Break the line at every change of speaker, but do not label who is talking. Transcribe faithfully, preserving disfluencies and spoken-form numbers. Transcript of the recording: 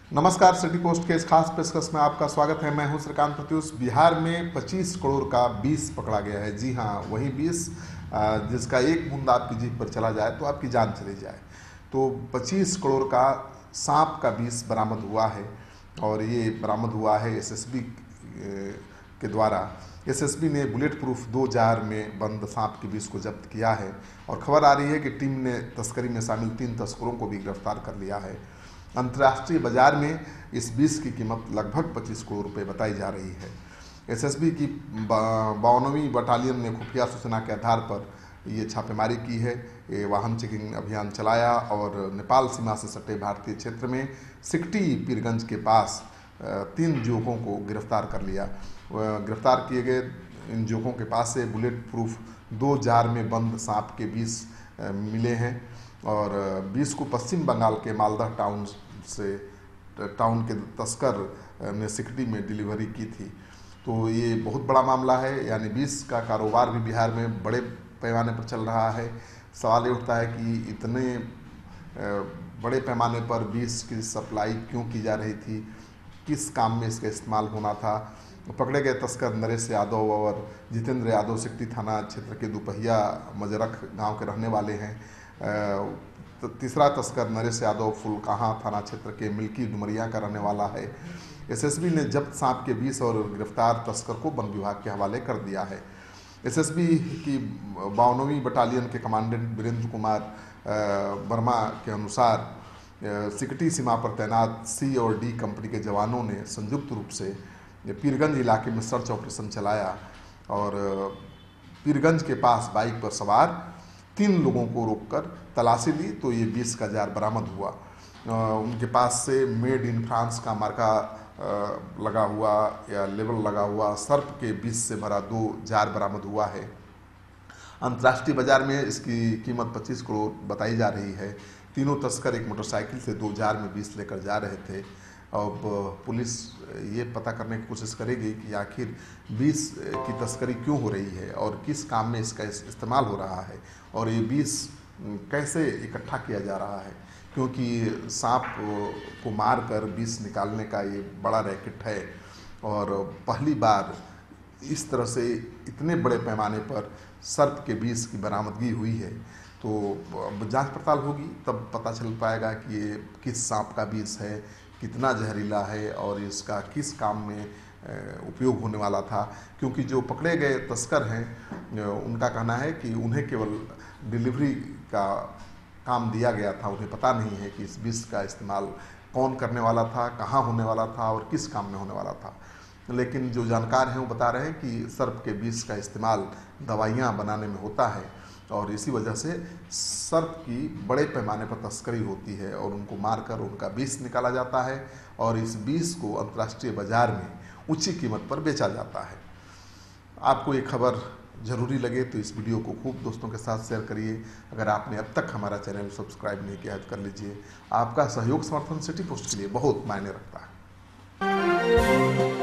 नमस्कार, city post के इस खास पेशकश में आपका स्वागत है। मैं हूं श्रीकांत प्रत्युष। बिहार में पच्चीस करोड़ का बीस पकड़ा गया है। जी हां, वही बीस जिसका एक बूंद आपकी जीभ पर चला जाए तो आपकी जान चली जाए। तो पच्चीस करोड़ का सांप का बीस बरामद हुआ है और ये बरामद हुआ है एसएसबी के द्वारा। एसएसबी ने बुलेट प्रूफ दो जार में बंद सांप के बीस को जब्त किया है और खबर आ रही है कि टीम ने तस्करी में शामिल तीन तस्करों को भी गिरफ्तार कर लिया है। अंतर्राष्ट्रीय बाजार में इस बीस की कीमत लगभग पच्चीस करोड़ रुपए बताई जा रही है। एसएसबी की बावनवीं बटालियन ने खुफिया सूचना के आधार पर ये छापेमारी की है। ये वाहन चेकिंग अभियान चलाया और नेपाल सीमा से सटे भारतीय क्षेत्र में सिकटी पीरगंज के पास तीन युवकों को गिरफ्तार कर लिया। गिरफ्तार किए गए इन युवकों के पास से बुलेट प्रूफ दो जार में बंद सांप के बीस मिले हैं और बीस को पश्चिम बंगाल के मालदा टाउन से टाउन के तस्कर ने सिकटी में डिलीवरी की थी। तो ये बहुत बड़ा मामला है, यानी बीस का कारोबार भी बिहार में बड़े पैमाने पर चल रहा है। सवाल ये उठता है कि इतने बड़े पैमाने पर बीस की सप्लाई क्यों की जा रही थी, किस काम में इसका इस्तेमाल होना था। पकड़े गए तस्कर नरेश यादव और जितेंद्र यादव सिकटी थाना क्षेत्र के दोपहिया मजरख गांव के रहने वाले हैं। तो तीसरा तस्कर नरेश यादव फुलकाहा थाना क्षेत्र के मिल्की डुमरिया का रहने वाला है। एसएसबी ने जब्त सांप के बीस और गिरफ्तार तस्कर को वन विभाग के हवाले कर दिया है। एसएसबी की बावनवीं बटालियन के कमांडेंट वीरेंद्र कुमार वर्मा के अनुसार सिकटी सीमा पर तैनात सी और डी कंपनी के जवानों ने संयुक्त रूप से पीरगंज इलाके में सर्च ऑपरेशन चलाया और पीरगंज के पास बाइक पर सवार तीन लोगों को रोककर तलाशी ली तो ये बीस का जार बरामद हुआ। उनके पास से मेड इन फ्रांस का मार्का लगा हुआ या लेबल लगा हुआ सर्प के बीस से भरा दो जार बरामद हुआ है। अंतर्राष्ट्रीय बाजार में इसकी कीमत पच्चीस करोड़ बताई जा रही है। तीनों तस्कर एक मोटरसाइकिल से दो जार में बीस लेकर जा रहे थे। अब पुलिस ये पता करने की कोशिश करेगी कि आखिर बीस की तस्करी क्यों हो रही है और किस काम में इसका इस्तेमाल हो रहा है और ये बीस कैसे इकट्ठा किया जा रहा है, क्योंकि सांप को मार कर बीस निकालने का ये बड़ा रैकेट है और पहली बार इस तरह से इतने बड़े पैमाने पर सर्प के बीस की बरामदगी हुई है। तो जांच पड़ताल होगी तब पता चल पाएगा कि ये किस सांप का बीस है, कितना जहरीला है और इसका किस काम में उपयोग होने वाला था। क्योंकि जो पकड़े गए तस्कर हैं उनका कहना है कि उन्हें केवल डिलीवरी का काम दिया गया था, उन्हें पता नहीं है कि इस विष का इस्तेमाल कौन करने वाला था, कहाँ होने वाला था और किस काम में होने वाला था। लेकिन जो जानकार हैं वो बता रहे हैं कि सर्प के विष का इस्तेमाल दवाइयाँ बनाने में होता है और इसी वजह से सर्प की बड़े पैमाने पर तस्करी होती है और उनको मारकर उनका विष निकाला जाता है और इस विष को अंतर्राष्ट्रीय बाजार में ऊंची कीमत पर बेचा जाता है। आपको ये खबर ज़रूरी लगे तो इस वीडियो को खूब दोस्तों के साथ शेयर करिए। अगर आपने अब तक हमारा चैनल सब्सक्राइब नहीं किया तो कर लीजिए। आपका सहयोग समर्थन सिटी पोस्ट के लिए बहुत मायने रखता है।